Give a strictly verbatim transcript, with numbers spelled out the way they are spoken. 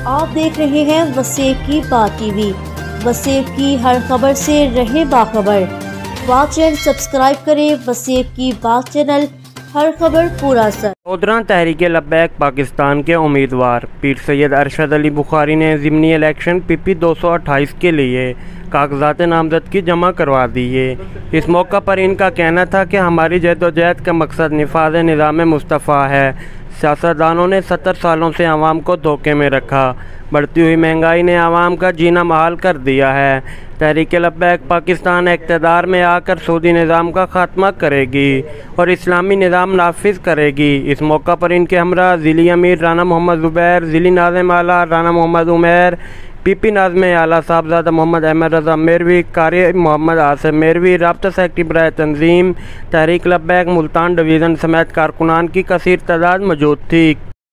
आप देख रहे हैं वसीफ की बात टीवी। वसीफ की हर खबर से रहे बाखबर। बात चैनल सब्सक्राइब करें। वसीफ की बात चैनल, हर खबर पूरा सर। चौधरा तहरीक लब्बैक पाकिस्तान के उम्मीदवार पीर सैयद अरशद अली बुखारी ने ज़िमनी इलेक्शन पीपी दो सौ अट्ठाईस के लिए कागजात नामजदगी जमा करवा दी है। इस मौका पर इनका कहना था कि हमारी जद्दोजहद का मकसद निफाज निज़ाम मुस्तफ़ा है। सियासतदानों ने सत्तर सालों से आवाम को धोखे में रखा। बढ़ती हुई महंगाई ने आवाम का जीना महाल कर दिया है। तहरीक लब्बैक पाकिस्तान इक़्तिदार में आकर सऊदी निज़ाम का खात्मा करेगी और इस्लामी निज़ाम नाफिज करेगी। इस मौका पर इनके हमरा ज़िली अमीर राना मोहम्मद ज़ुबैर, ज़िली नाज़िम आला राना मोहम्मद उमैर, पीपी नाज़िम आला साहबजादा मोहम्मद अहमद रज़ा मेरवी, कारी मोहम्मद आसिफ मेरवी, राब्ता सेक्रेटरी बराए तंजीम तहरीक लब्बैक मुल्तान डिवीज़न समेत कारकुनान की कसीर तादाद मौजूद थी।